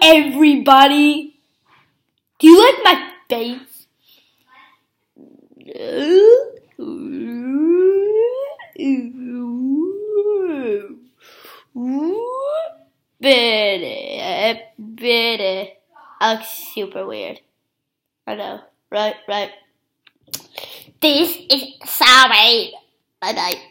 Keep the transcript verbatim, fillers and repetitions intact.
everybody? Do you like my face? Bitty, bitty. I look super weird. I know, right, right. This is sorry. Bye bye.